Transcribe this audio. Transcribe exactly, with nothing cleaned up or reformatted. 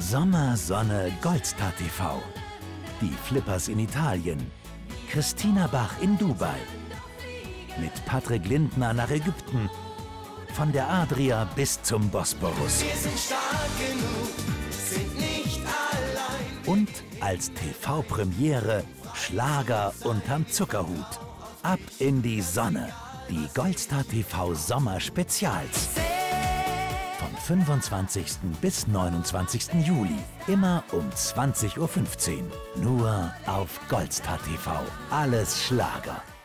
Sommersonne Goldstar T V. Die Flippers in Italien. Christina Bach in Dubai. Mit Patrick Lindner nach Ägypten. Von der Adria bis zum Bosporus. Wir sind stark genug, sind nicht allein. Und als T V-Premiere Schlager unterm Zuckerhut. Ab in die Sonne. Die Goldstar T V Sommer-Spezials. Vom fünfundzwanzigsten bis neunundzwanzigsten Juli. Immer um zwanzig Uhr fünfzehn. Nur auf Goldstar T V. Alles Schlager.